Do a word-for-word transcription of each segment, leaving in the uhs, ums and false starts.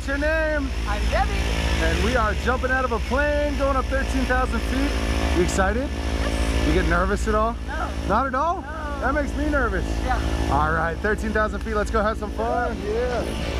What's your name? I'm Debbie. And we are jumping out of a plane, going up thirteen thousand feet. You excited? Yes. You get nervous at all? No. Not at all? No. That makes me nervous. Yeah. All right, thirteen thousand feet. Let's go have some fun. Yeah.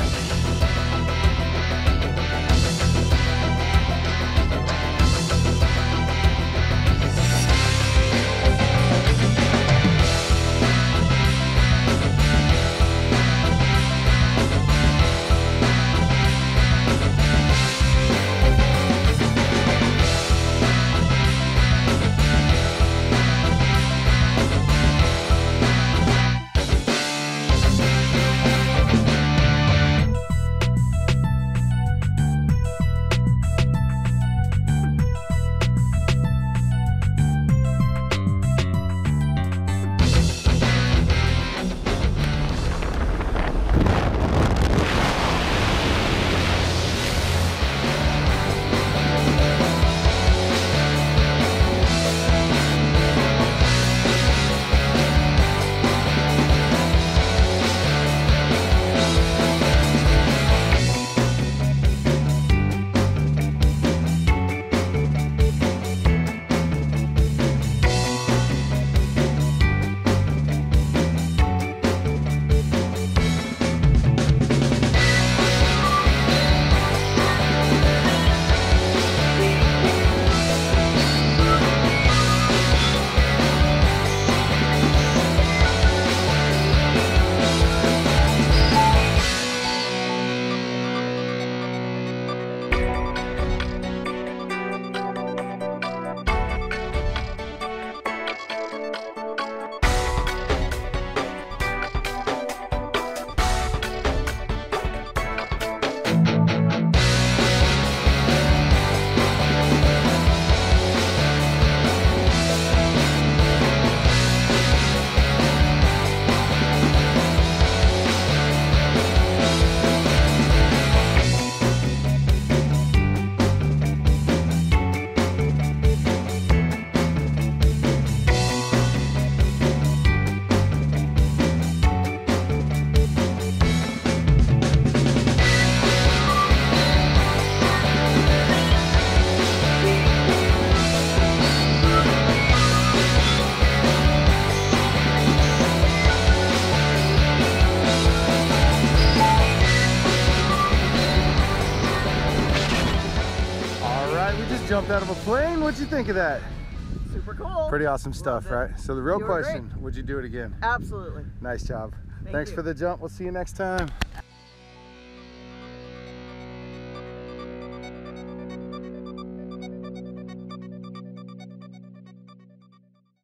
Jumped out of a plane. What'd you think of that? Super cool. Pretty awesome stuff, right? So the real You were question, great. would you do it again? Absolutely. Nice job. Thank Thanks you. for the jump. We'll see you next time.